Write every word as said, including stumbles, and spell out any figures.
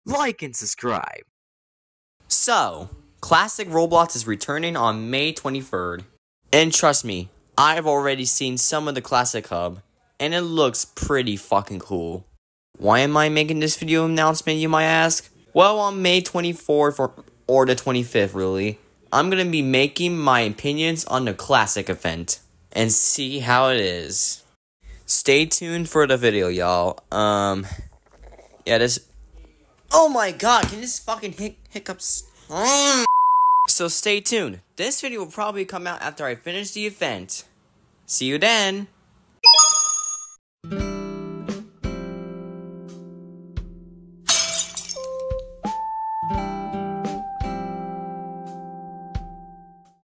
like and subscribe. So, Classic Roblox is returning on May twenty-third. And trust me, I've already seen some of the Classic Hub, and it looks pretty fucking cool. Why am I making this video announcement, you might ask? Well, on May twenty-fourth or, or the twenty-fifth, really, I'm gonna be making my opinions on the Classic event and see how it is. Stay tuned for the video, y'all. Um, yeah, this... Oh my god, can this fucking hic hiccups... Mm. So stay tuned. This video will probably come out after I finish the event. See you then!